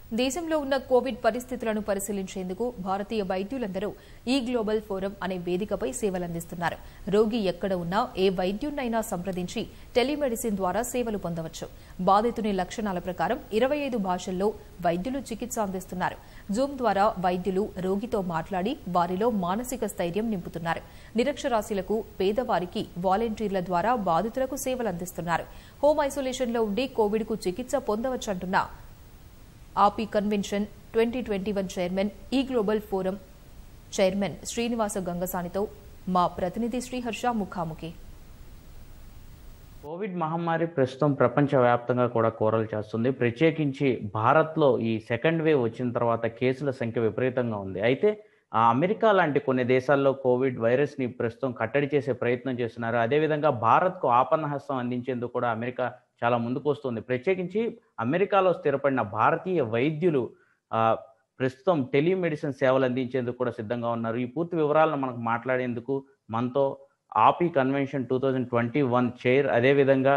దేశంలో ఉన్న కోవిడ్ పరిస్థితులను పరిశీలించేందుకు భారతీయ వైద్యులందరూ ఈ గ్లోబల్ ఫోరం అనే వేదికపై సేవలందిస్తున్నారు. రోగి ఎక్కడ ఉన్నా ఏ వైద్యున్నైనా సంప్రదించి టెలిమెడిసిన్ ద్వారా సేవలు పొందవచ్చు. బాధితుని లక్షణాల ప్రకారం 25 భాషల్లో వైద్యులు చికిత్స అందిస్తున్నారు. జూమ్ ద్వారా వైద్యులు రోగితో మాట్లాడి వారిలో మానసిక స్థైర్యం నింపుతున్నారు. నిరక్షరాస్యులకు, పేదవారికి వాలంటీర్ల ద్వారా బాధితులకు సేవలందిస్తున్నారు. హోమ్ ఐసోలేషన్లో ఉండి కోవిడ్కు చికిత్స పొందవచ్చంటున్న ఆపీ కన్వెన్షన్ 2021 చైర్మన్, ఈ గ్లోబల్ ఫోరం చైర్మన్ శ్రీనివాస గంగసానితో మా ప్రతినిధి శ్రీహర్ష ముఖాముఖి. కోవిడ్ మహమ్మారి ప్రస్తుతం ప్రపంచవ్యాప్తంగా కూడా కోరలు చేస్తుంది. ప్రత్యేకించి భారత్లో ఈ సెకండ్ వేవ్ వచ్చిన తర్వాత కేసుల సంఖ్య విపరీతంగా ఉంది. అయితే అమెరికా లాంటి కొన్ని దేశాల్లో కోవిడ్ వైరస్ని ప్రస్తుతం కట్టడి చేసే ప్రయత్నం చేస్తున్నారు. అదేవిధంగా భారత్కు ఆపన్నహస్తం అందించేందుకు కూడా అమెరికా చాలా ముందుకు వస్తుంది. ప్రత్యేకించి అమెరికాలో స్థిరపడిన భారతీయ వైద్యులు ప్రస్తుతం టెలిమెడిసిన్ సేవలు అందించేందుకు కూడా సిద్ధంగా ఉన్నారు. ఈ పూర్తి వివరాలను మనకు మాట్లాడేందుకు మనతో ఆపీ కన్వెన్షన్ 2021 చైర్, అదేవిధంగా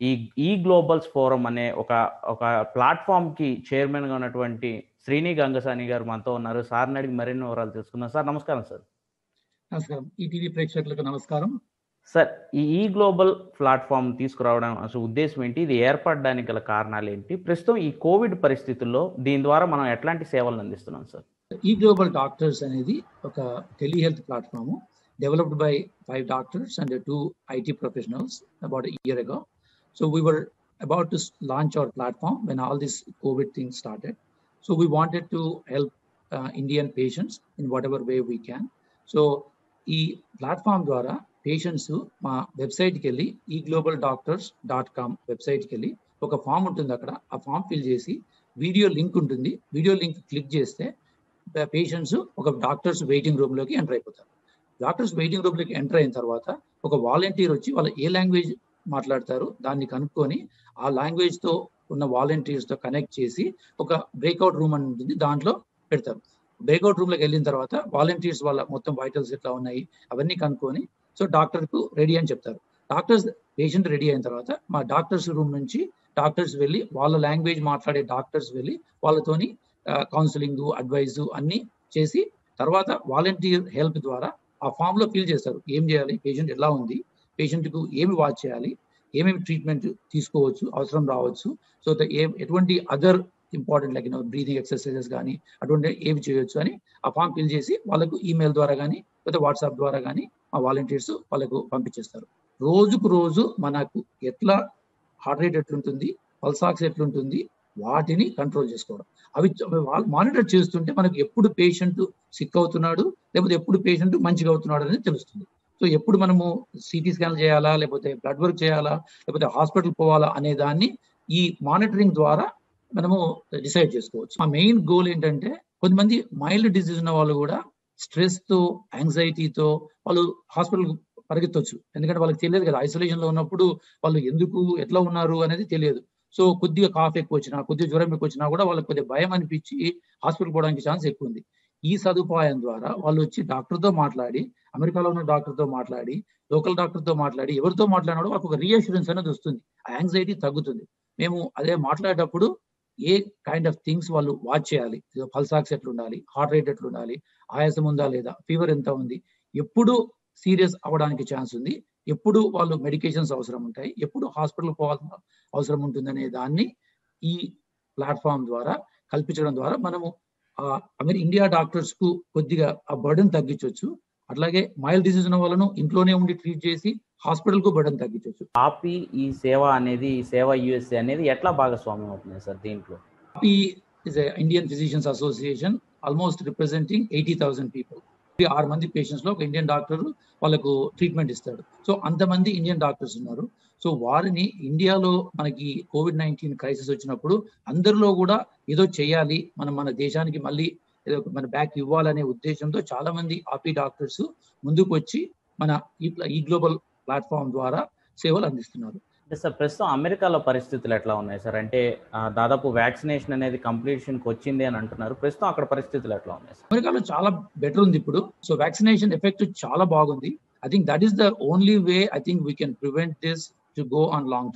ఈ గ్లోబల్స్ ఫోరం అనే ఒక ప్లాట్ఫామ్కి చైర్మన్గా ఉన్నటువంటి శ్రీని గంగసాని గారు మనతో ఉన్నారు. సార్ని అడిగి మరిన్ని వివరాలు తెలుసుకుందాం. సార్ నమస్కారం. సార్ నమస్కారం. ఈ టీవీ ప్రేక్షకులకు నమస్కారం. సార్, ఈ గ్లోబల్ ప్లాట్ఫామ్ తీసుకురావడం అసలు ఉద్దేశం ఏంటి? ఇది ఏర్పడడానికి గల కారణాలు ఏంటి? ప్రస్తుతం ఈ కోవిడ్ పరిస్థితుల్లో దీని ద్వారా మనం ఎట్లాంటి సేవలను అందిస్తున్నాం సార్? ఈ గ్లోబల్ డాక్టర్స్ అనేది ఒక telehealth platform developed by 5 doctors and 2 IT professionals about a year ago. So we were about to launch our platform when all this COVID thing started. So we wanted to help Indian patients in whatever way we can. So ఈ platform ద్వారా patients మా వెబ్సైట్కి వెళ్ళి eglobalDoctors.com వెబ్సైట్కి వెళ్ళి ఒక form ఉంటుంది. అక్కడ ఆ ఫామ్ ఫిల్ చేసి వీడియో లింక్ ఉంటుంది. వీడియో లింక్ క్లిక్ చేస్తే పేషెంట్స్ ఒక డాక్టర్స్ వెయిటింగ్ రూమ్లోకి ఎంటర్ అయిపోతారు. డాక్టర్స్ వెయిటింగ్ రూమ్లోకి ఎంటర్ అయిన తర్వాత ఒక వాలంటీర్ వచ్చి వాళ్ళు ఏ లాంగ్వేజ్ మాట్లాడతారు దాన్ని కనుక్కొని ఆ లాంగ్వేజ్తో ఉన్న వాలంటీర్స్తో కనెక్ట్ చేసి ఒక బ్రేక్అవుట్ రూమ్ అని ఉంటుంది, దాంట్లో పెడతారు. బ్రేక్అవుట్ రూమ్లోకి వెళ్ళిన తర్వాత వాలంటీర్స్ వాళ్ళ మొత్తం వైటల్స్ ఎట్లా ఉన్నాయి అవన్నీ కనుక్కొని సో డాక్టర్కు రెడీ అని చెప్తారు. డాక్టర్స్ పేషెంట్ రెడీ అయిన తర్వాత మా డాక్టర్స్ రూమ్ నుంచి డాక్టర్స్ వెళ్ళి వాళ్ళ లాంగ్వేజ్ మాట్లాడే డాక్టర్స్ వెళ్ళి వాళ్ళతోని కౌన్సిలింగ్, అడ్వైజ్ అన్నీ చేసి తర్వాత వాలంటీర్ హెల్ప్ ద్వారా ఆ ఫామ్లో ఫిల్ చేస్తారు. ఏం చేయాలి, పేషెంట్ ఎలా ఉంది, పేషెంట్కు ఏమి వాచ్ చేయాలి, ఏమేమి ట్రీట్మెంట్ తీసుకోవచ్చు, అవసరం రావచ్చు, సో ఎటువంటి other important like breathing exercises కానీ అటువంటి ఏమి చేయొచ్చు అని ఆ ఫామ్ ఫిల్ చేసి వాళ్ళకు ఈమెయిల్ ద్వారా కానీ లేదా వాట్సాప్ ద్వారా కానీ మా వాలంటీర్స్ వాళ్ళకు పంపించేస్తారు. రోజుకు రోజు మనకు ఎట్లా హార్ట్ రేట్ ఎట్లుంటుంది, పల్స్ ఆక్స్ ఎట్లుంటుంది, వాటిని కంట్రోల్ చేసుకోవడం. అవి మానిటర్ చేస్తుంటే మనకు ఎప్పుడు పేషెంట్ సిక్ అవుతున్నాడు లేకపోతే ఎప్పుడు పేషెంట్ మంచిగా అవుతున్నాడు అనేది తెలుస్తుంది. సో ఎప్పుడు మనము సిటీ స్కాన్ చేయాలా లేకపోతే బ్లడ్ వర్క్ చేయాలా లేకపోతే హాస్పిటల్ పోవాలా అనే దాన్ని ఈ మానిటరింగ్ ద్వారా మనము డిసైడ్ చేసుకోవచ్చు. మా మెయిన్ గోల్ ఏంటంటే కొంతమంది మైల్డ్ డిసీజ్ ఉన్న వాళ్ళు కూడా స్ట్రెస్తో, యాంగ్జైటీతో వాళ్ళు హాస్పిటల్ పరిగెత్తవచ్చు. ఎందుకంటే వాళ్ళకి తెలియదు కదా, ఐసోలేషన్లో ఉన్నప్పుడు వాళ్ళు ఎందుకు ఎట్లా ఉన్నారు అనేది తెలియదు. సో కొద్దిగా కాఫ్ ఎక్కువ వచ్చినా, కొద్దిగా జ్వరం ఎక్కువ వచ్చినా కూడా వాళ్ళకి కొద్దిగా భయం అనిపించి హాస్పిటల్ పోవడానికి ఛాన్స్ ఎక్కువ ఉంది. ఈ సదుపాయం ద్వారా వాళ్ళు వచ్చి డాక్టర్తో మాట్లాడి, అమెరికాలో ఉన్న డాక్టర్తో మాట్లాడి, లోకల్ డాక్టర్తో మాట్లాడి, ఎవరితో మాట్లాడినాడో వాళ్ళకి ఒక రీఅష్యూరెన్స్ అనేది వస్తుంది, ఆ యాంగ్జైటీ తగ్గుతుంది. మేము అదే మాట్లాడేటప్పుడు ఏ కైండ్ ఆఫ్ థింగ్స్ వాళ్ళు వాచ్ చేయాలి, పల్స్ ఆక్స్ ఎట్లా ఉండాలి, హార్ట్ రేట్ ఎట్లా ఉండాలి, ఆయాసం ఉందా లేదా, ఫీవర్ ఎంత ఉంది, ఎప్పుడు సీరియస్ అవ్వడానికి ఛాన్స్ ఉంది, ఎప్పుడు వాళ్ళు మెడికేషన్స్ అవసరం ఉంటాయి, ఎప్పుడు హాస్పిటల్ పోవాల్సిన అవసరం ఉంటుందనే దాన్ని ఈ ప్లాట్ఫామ్ ద్వారా కల్పించడం ద్వారా మనము ఇండియా డాక్టర్స్ కు కొద్దిగా ఆ బర్డెన్ తగ్గించవచ్చు. అట్లాగే మైల్డ్ డిసీజ్ ఉన్న వాళ్ళను ఇంట్లోనే ఉండి ట్రీట్ చేసి హాస్పిటల్ కు బర్డెన్ తగ్గించవచ్చు. ఆపీ ఈ సేవ యుఎస్ఏ అనేది ఎట్లా భాగస్వామ్యం అవుతుంది సార్ దీంట్లో? AAPI is Indian physicians association almost representing 80,000 people. 6 మంది పేషెంట్స్ లో ఒక ఇండియన్ డాక్టర్ వాళ్ళకు ట్రీట్మెంట్ ఇస్తాడు. సో అంతమంది ఇండియన్ డాక్టర్స్ ఉన్నారు. సో వారిని ఇండియాలో మనకి COVID-19 క్రైసిస్ వచ్చినప్పుడు అందరిలో కూడా ఏదో చేయాలి, మన దేశానికి మళ్ళీ ఏదో మన బ్యాక్ ఇవ్వాలనే ఉద్దేశంతో చాలా మంది ఆపీ డాక్టర్స్ ముందుకు వచ్చి మన ఈ గ్లోబల్ ప్లాట్ఫామ్ ద్వారా సేవలు అందిస్తున్నారు. సార్, ప్రస్తుతం అమెరికాలో పరిస్థితులు ఎట్లా ఉన్నాయి సార్? అంటే దాదాపు వ్యాక్సినేషన్ అనేది కంప్లీషన్కి వచ్చింది అని అంటున్నారు. ప్రస్తుతం అక్కడ పరిస్థితులు ఎట్లా ఉన్నాయి సార్? అమెరికాలో చాలా బెటర్ ఉంది ఇప్పుడు. సో వ్యాక్సినేషన్ ఎఫెక్ట్ చాలా బాగుంది. I think that is the only way I think we can prevent this to go on long term.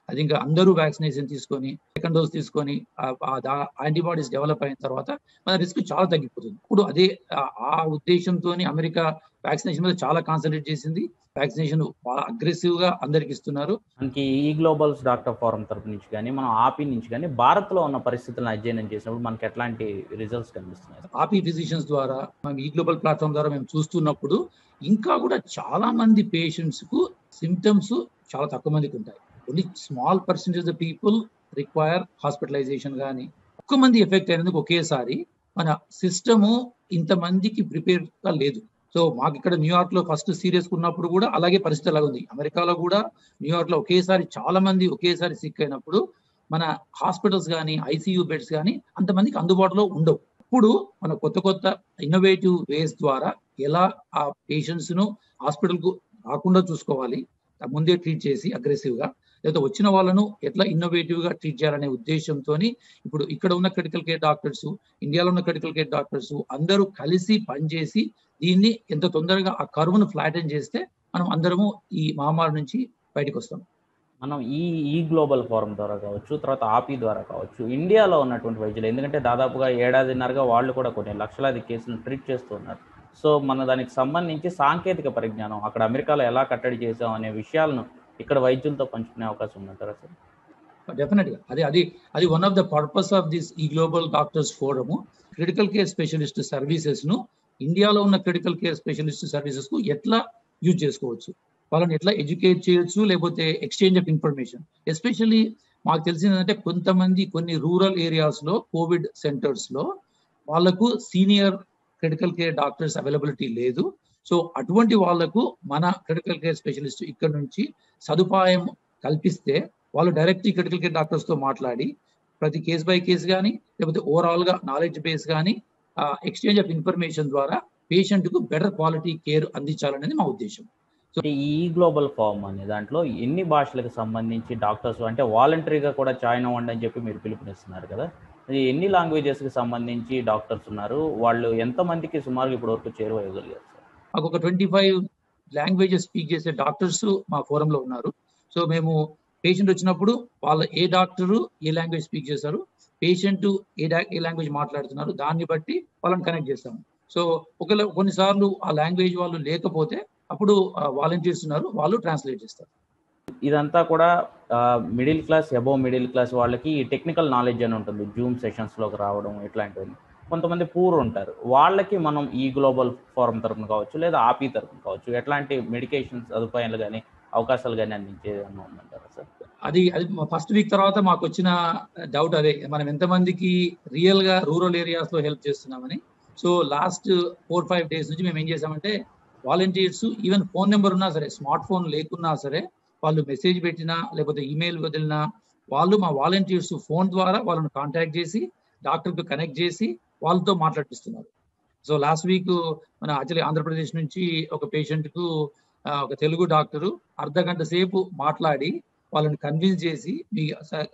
అది ఇంకా అందరూ వ్యాక్సినేషన్ తీసుకొని సెకండ్ డోస్ తీసుకొని యాంటీబాడీస్ డెవలప్ అయిన తర్వాత మన రిస్క్ చాలా తగ్గిపోతుంది. ఇప్పుడు అదే ఆ ఉద్దేశంతో అమెరికా వ్యాక్సినేషన్ మీద చాలా కాన్సన్ట్రేట్ చేసింది. వ్యాక్సినేషన్ అగ్రెసివ్ గా అందరికి ఇస్తున్నారు. మనకి ఈ గ్లోబల్స్ డాక్టర్ ఫోరం తరపు నుంచి కానీ మనం ఆపి నుంచి కానీ భారత్ లో ఉన్న పరిస్థితులను అధ్యయనం చేసినప్పుడు మనకి ఎట్లాంటి రిజల్ట్స్ కనిపిస్తున్నాయి? ఆపి ఫిజిషియన్స్ ద్వారా మనం ఈ గ్లోబల్ ప్లాట్ఫామ్ ద్వారా మేము చూస్తున్నప్పుడు ఇంకా కూడా చాలా మంది పేషెంట్స్ కు సిమ్టమ్స్ చాలా తక్కువ మందికి ఉంటాయి. Only small percentage of people require hospitalization కానీ ఒక్క మంది ఎఫెక్ట్ అయినందుకు ఒకేసారి మన సిస్టము ఇంతమందికి ప్రిపేర్ గా లేదు. సో మాకు ఇక్కడ న్యూయార్క్ లో ఫస్ట్ సీరియస్ ఉన్నప్పుడు కూడా అలాగే పరిస్థితి అలాగే ఉంది. అమెరికాలో కూడా న్యూయార్క్ లో ఒకేసారి చాలా మంది ఒకేసారి సిక్ అయినప్పుడు మన హాస్పిటల్స్ కానీ ఐసీయూ బెడ్స్ కానీ అంతమందికి అందుబాటులో ఉండవు. ఇప్పుడు మన కొత్త ఇన్నోవేటివ్ వేస్ ద్వారా ఎలా ఆ పేషెంట్స్ ను హాస్పిటల్ కు రాకుండా చూసుకోవాలి, ముందే ట్రీట్ చేసి అగ్రెసివ్ గా, లేదా వచ్చిన వాళ్ళను ఎట్లా ఇన్నోవేటివ్ గా ట్రీట్ చేయాలనే ఉద్దేశంతో ఇప్పుడు ఇక్కడ ఉన్న క్రిటికల్ కేర్ డాక్టర్స్, ఇండియాలో ఉన్న క్రిటికల్ కేర్ డాక్టర్స్ అందరూ కలిసి పనిచేసి దీన్ని ఎంత తొందరగా ఆ కర్వ్ను ఫ్లాటెన్ చేస్తే మనం అందరము ఈ మహమ్మారి నుంచి బయటకు వస్తాం. మనం ఈ గ్లోబల్ ఫోరం ద్వారా కావచ్చు, తర్వాత ఆపి ద్వారా కావచ్చు, ఇండియాలో ఉన్నటువంటి వైద్యులు, ఎందుకంటే దాదాపుగా ఏడాదిన్నరగా వాళ్ళు కూడా కొన్ని లక్షలాది కేసులను ట్రీట్ చేస్తూ ఉన్నారు. సో మన దానికి సంబంధించి సాంకేతిక పరిజ్ఞానం అక్కడ అమెరికాలో ఎలా కట్టడి చేసాం అనే విషయాలను ఇక్కడ వైద్యులతో పంచుకునే అవకాశం ఉందంటారా సార్? డెఫినెట్గా అది one of the purpose of this ఈ global doctors forum. Critical care specialist services ను ఇండియాలో ఉన్న క్రిటికల్ కేర్ స్పెషలిస్ట్ సర్వీసెస్ కు ఎట్లా యూజ్ చేసుకోవచ్చు, వాళ్ళని ఎట్లా ఎడ్యుకేట్ చేయొచ్చు, లేకపోతే ఎక్స్చేంజ్ ఆఫ్ ఇన్ఫర్మేషన్. ఎస్పెషల్లీ మాకు తెలిసిందంటే కొన్ని రూరల్ ఏరియాస్ లో కోవిడ్ సెంటర్స్ లో వాళ్లకు senior critical care doctors availability లేదు. సో అటువంటి వాళ్లకు మన క్రిటికల్ కేర్ స్పెషలిస్ట్ ఇక్కడ నుంచి సదుపాయం కల్పిస్తే వాళ్ళు డైరెక్ట్ క్రిటికల్ కేర్ డాక్టర్స్ తో మాట్లాడి ప్రతి కేస్ బై కేసు కానీ లేకపోతే ఓవరాల్ గా నాలెడ్జ్ బేస్ కానీ ఎక్స్చేంజ్ ఆఫ్ ఇన్ఫర్మేషన్ ద్వారా పేషెంట్ కు బెటర్ క్వాలిటీ కేర్ అందించాలనేది మా ఉద్దేశం. సో ఈ గ్లోబల్ ఫార్మ్ అనే దాంట్లో ఎన్ని భాషలకు సంబంధించి డాక్టర్స్ అంటే వాలంటరీగా కూడా జాయిన్ అవ్వండి అని చెప్పి మీరు పిలుపునిస్తున్నారు కదా, అది ఎన్ని లాంగ్వేజెస్కి సంబంధించి డాక్టర్స్ ఉన్నారు, వాళ్ళు ఎంతమందికి సుమారుగా ఇప్పటి వరకు చేరువయ్యగలిగారు సార్? మాకు ఒక 25 లాంగ్వేజెస్ స్పీక్ చేసే డాక్టర్స్ మా ఫోరంలో ఉన్నారు. సో మేము పేషెంట్ వచ్చినప్పుడు వాళ్ళ ఏ డాక్టరు ఏ లాంగ్వేజ్ స్పీక్ చేశారు, పేషెంట్ ఏ లాంగ్వేజ్ మాట్లాడుతున్నారు, దాన్ని బట్టి వాళ్ళని కనెక్ట్ చేస్తాము. సో కొన్నిసార్లు ఆ లాంగ్వేజ్ వాళ్ళు లేకపోతే అప్పుడు వాలంటీర్స్ ఉన్నారు, వాళ్ళు ట్రాన్స్లేట్ చేస్తారు. ఇదంతా కూడా middle class, above middle class వాళ్ళకి టెక్నికల్ నాలెడ్జ్ అని ఉంటుంది, జూమ్ సెషన్స్లోకి రావడం ఇట్లాంటివన్నీ. కొంతమంది పూర్ ఉంటారు, వాళ్ళకి మనం ఈ గ్లోబల్ ఫోరం తరఫున కావచ్చు లేదా ఆపి తరఫున కావచ్చు ఎట్లాంటి మెడికేషన్స్ సదుపాయాలు కానీ అవకాశాలు కానీ అందించేది ఉందంటారా సార్? అది ఫస్ట్ వీక్ తర్వాత మాకు వచ్చిన డౌట్ అదే, మనం ఎంతమందికి రియల్ గా రూరల్ ఏరియాస్ లో హెల్ప్ చేస్తున్నామని. సో లాస్ట్ 4-5 days నుంచి మేము ఏం చేసామంటే వాలంటీర్స్ ఈవెన్ ఫోన్ నెంబర్ ఉన్నా సరే, స్మార్ట్ ఫోన్ లేకున్నా సరే, వాళ్ళు మెసేజ్ పెట్టినా లేకపోతే ఈమెయిల్ వదిలినా వాళ్ళు మా వాలంటీర్స్ ఫోన్ ద్వారా వాళ్ళని కాంటాక్ట్ చేసి డాక్టర్కి కనెక్ట్ చేసి వాళ్ళతో మాట్లాడిస్తున్నారు. సో లాస్ట్ వీక్ మన యాక్చువల్లీ ఆంధ్రప్రదేశ్ నుంచి ఒక పేషెంట్ కు ఒక తెలుగు డాక్టరు అర్ధగంట సేపు మాట్లాడి వాళ్ళని కన్విన్స్ చేసి మీ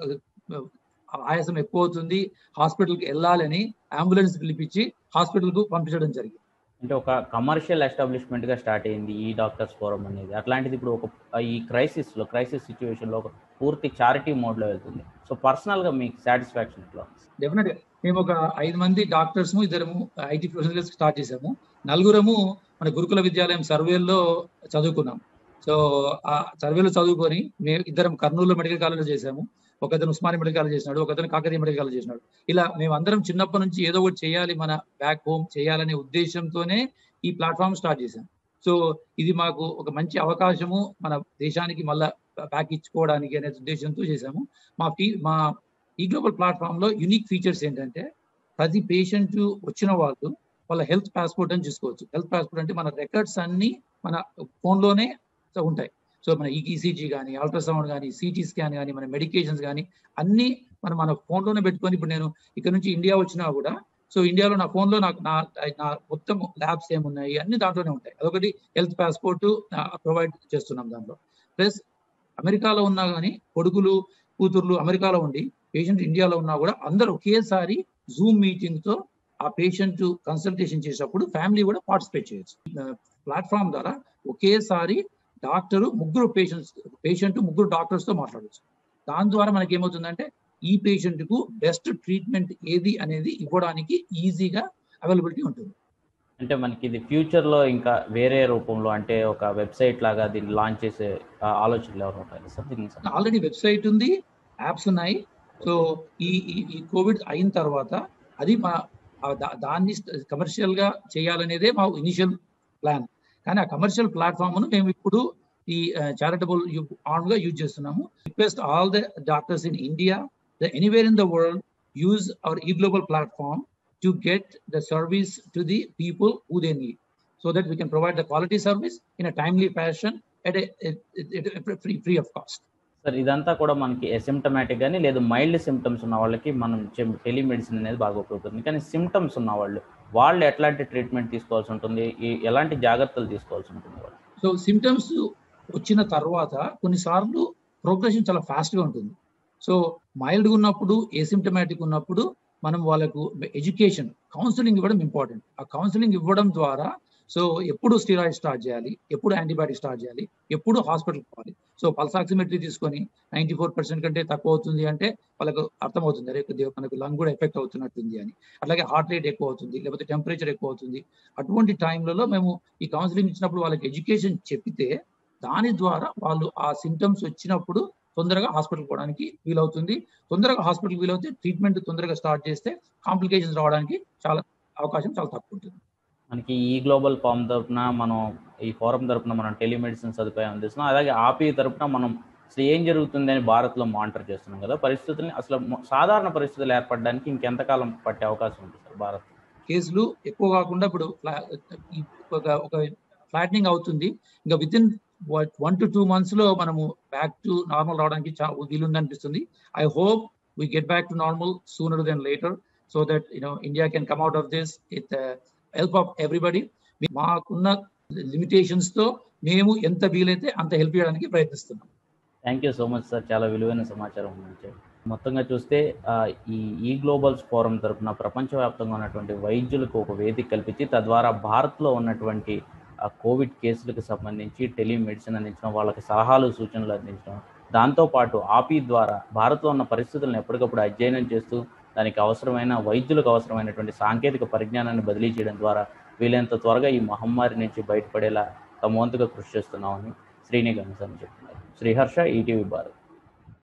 ఆయాసం ఎక్కువ అవుతుంది, హాస్పిటల్కి వెళ్ళాలని అంబులెన్స్ పిలిపించి హాస్పిటల్కు పంపించడం జరిగింది. అంటే ఒక కమర్షియల్ ఎస్టాబ్లిష్మెంట్ గా స్టార్ట్ అయింది ఈ డాక్టర్స్ ఫోరం అనేది. అట్లాంటిది ఇప్పుడు ఈ క్రైసిస్ సిచ్యువేషన్ లో ఒక పూర్తి చారిటీ మోడ్ లో వెళ్తుంది. సో పర్సనల్ గా మీకు సాటిస్ఫాక్షన్ ఎట్లా? డెఫినెట్ గా మేము ఒక 5 మంది డాక్టర్స్, 2 ఐటీ ప్రొఫెషనల్స్ స్టార్ట్ చేసాము. 4 మన గురుకుల విద్యాలయం సర్వేలో చదువుకున్నాం. సో ఆ సర్వేలో చదువుకొని మేము 2 కర్నూలు మెడికల్ కాలేజ్ చేసాము, ఒకతను ఉస్మానియా మెడికల్ కాలేజ్ చేసినాడు, ఒకతను కాకతీయ మెడికల్ కాలేజ్ చేసినాడు. ఇలా మేమందరం చిన్నప్పటి నుంచి ఏదో ఒకటి చేయాలి, మన బ్యాక్ హోమ్ చేయాలనే ఉద్దేశంతోనే ఈ ప్లాట్ఫామ్ స్టార్ట్ చేశాం. సో ఇది మాకు ఒక మంచి అవకాశము, మన దేశానికి మళ్ళా బ్యాక్ ఇచ్చుకోవడానికి అనే ఉద్దేశంతో చేశాము. మా ఈ గ్లోబల్ ప్లాట్ఫామ్ లో యూనిక్ ఫీచర్స్ ఏంటంటే ప్రతి పేషెంట్ వచ్చిన వాళ్ళు వాళ్ళ హెల్త్ పాస్పోర్ట్ అని చూసుకోవచ్చు. హెల్త్ పాస్పోర్ట్ అంటే మన రికార్డ్స్ అన్ని మన ఫోన్లోనే ఉంటాయి. సో మన ఈసీజీ కానీ, అల్ట్రాసౌండ్ కానీ, సిటీ స్కాన్ కానీ, మన మెడికేషన్స్ కానీ అన్ని మన ఫోన్లోనే పెట్టుకొని, ఇప్పుడు నేను ఇక్కడ నుంచి ఇండియా వచ్చినా కూడా సో ఇండియాలో నా ఫోన్లో నా మొత్తం ల్యాబ్స్ ఏమున్నాయి అన్ని దాంట్లోనే ఉంటాయి. అదొకటి హెల్త్ పాస్పోర్ట్ ప్రొవైడ్ చేస్తున్నాం దాంట్లో. ప్లస్ అమెరికాలో ఉన్నా కానీ కొడుకులు కూతుర్లు అమెరికాలో ఉండి పేషెంట్ ఇండియాలో ఉన్నా కూడా అందరూ ఒకేసారి జూమ్ మీటింగ్ తో ఆ పేషెంట్ కన్సల్టేషన్ చేసేటప్పుడు ఫ్యామిలీ కూడా పార్టిసిపేట్ చేయొచ్చు. ప్లాట్ఫామ్ ద్వారా ఒకేసారి డాక్టర్ 3 పేషెంట్ 3 డాక్టర్స్ తో మాట్లాడచ్చు. దాని ద్వారా మనకి ఏమవుతుందంటే ఈ పేషెంట్ కు బెస్ట్ ట్రీట్మెంట్ ఏది అనేది ఇవ్వడానికి ఈజీగా అవైలబిలిటీ ఉంటుంది. అంటే మనకి ఇది ఫ్యూచర్లో ఇంకా వేరే రూపంలో అంటే ఒక వెబ్సైట్ లాగా దీన్ని లాంచ్ చేసే ఆలోచనలు ఎవరు ఉంటాయి సార్? ఆల్రెడీ వెబ్సైట్ ఉంది, యాప్స్ ఉన్నాయి. సో ఈ కోవిడ్ అయిన తర్వాత అది దాన్ని కమర్షియల్ గా చేయాలనేదే మా ఇనిషియల్ ప్లాన్. కానీ ఆ కమర్షియల్ ప్లాట్ఫామ్ ను మేము ఇప్పుడు ఈ చారిటబుల్ ఆర్మ్ గా యూజ్ చేస్తున్నాము. Request all the doctors in India, anywhere in the world, use our ఈ global platform to get the service to the people who they need, so that we can provide the quality service in a timely fashion at a free of cost. Sir ఇదంతా కూడా మనకి asymptomatic కానీ లేదు mild symptoms ఉన్న వాళ్ళకి మనం telemedicine అనేది బాగా ఉపయోగపడుతుంది. కానీ సిమ్టమ్స్ ఉన్న వాళ్ళు ఎట్లాంటి ట్రీట్మెంట్ తీసుకోవాల్సి ఉంటుంది, ఎలాంటి జాగ్రత్తలు తీసుకోవాల్సి ఉంటుంది వాళ్ళు? సో సిమ్టమ్స్ వచ్చిన తర్వాత కొన్నిసార్లు ప్రోగ్రెషన్ చాలా ఫాస్ట్గా ఉంటుంది. సో మైల్డ్గా ఉన్నప్పుడు, ఏసిమ్టమాటిక్ ఉన్నప్పుడు మనం వాళ్ళకు ఎడ్యుకేషన్, కౌన్సిలింగ్ ఇవ్వడం ఇంపార్టెంట్. ఆ కౌన్సిలింగ్ ఇవ్వడం ద్వారా సో ఎప్పుడు స్టీరాయిడ్ స్టార్ట్ చేయాలి, ఎప్పుడు యాంటీబయాటిక్ స్టార్ట్ చేయాలి, ఎప్పుడు హాస్పిటల్ పోవాలి. సో పల్స్ ఆక్సిమెట్రీ తీసుకొని 94% కంటే తక్కువ అవుతుంది అంటే వాళ్ళకు అర్థమవుతుంది, అరే మనకు లంగ్ కూడా ఎఫెక్ట్ అవుతున్నట్టుంది అని. అట్లాగే హార్ట్ రేట్ ఎక్కువ అవుతుంది, లేకపోతే టెంపరేచర్ ఎక్కువ అవుతుంది. అటువంటి టైంలలో మేము ఈ కౌన్సిలింగ్ ఇచ్చినప్పుడు వాళ్ళకి ఎడ్యుకేషన్ చెప్పితే దాని ద్వారా వాళ్ళు ఆ సింటమ్స్ వచ్చినప్పుడు తొందరగా హాస్పిటల్ పోవడానికి వీలవుతుంది. తొందరగా హాస్పిటల్ వీలవుతే ట్రీట్మెంట్ తొందరగా స్టార్ట్ చేస్తే కాంప్లికేషన్స్ రావడానికి అవకాశం చాలా తక్కువ ఉంటుంది. మనకి ఈ గ్లోబల్ ఫారం తరపున మనం టెలిమెడిసిన్ సదుపాయం అందిస్తున్నాం. అలాగే ఆపీ తరపున మనం అసలు ఏం జరుగుతుంది అని భారత్లో మానిటర్ చేస్తున్నాం కదా. పరిస్థితుల్ని అసలు సాధారణ పరిస్థితులు ఏర్పడడానికి ఇంకెంతకాలం పట్టే అవకాశం ఉంది సార్ భారత్? కేసులు ఎక్కువ కాకుండా ఇప్పుడు ఒక ఫ్లాటనింగ్ అవుతుంది. ఇంకా విత్ ఇన్ 1 to 2 months లో మనము బ్యాక్ టు నార్మల్ రావడానికి వీలుంది అనిపిస్తుంది. I hope we get back to normal sooner than later, so that India can come out of this with the help of everybody. మాకున్న limitations తో మేము ఎంత వీలైతే అంత హెల్ప్ చేయడానికి ప్రయత్నిస్తున్నాం. Thank you so much sir, చాలా విలువైన సమాచారం అందించారు. మొత్తంగా చూస్తే ఈ గ్లోబల్స్ ఫోరం తరఫున ప్రపంచవ్యాప్తంగా ఉన్నటువంటి వైద్యులకు ఒక వేదిక కల్పించి తద్వారా భారత్లో ఉన్నటువంటి కోవిడ్ కేసులకు సంబంధించి టెలిమెడిసిన్ అందించడం, వాళ్ళకి సలహాలు సూచనలు అందించడం, దాంతోపాటు ఆపీ ద్వారా భారత్లో ఉన్న పరిస్థితులను ఎప్పటికప్పుడు అధ్యయనం చేస్తూ దానికి అవసరమైన వైద్యులకు అవసరమైనటువంటి సాంకేతిక పరిజ్ఞానాన్ని బదిలీ చేయడం ద్వారా వీలైనంత త్వరగా ఈ మహమ్మారి నుంచి బయటపడేలా తమ వంతుగా కృషి చేస్తున్నామని శ్రీనిగమన్ చెప్తున్నారు. శ్రీహర్ష, ఈటీవీ భారత్.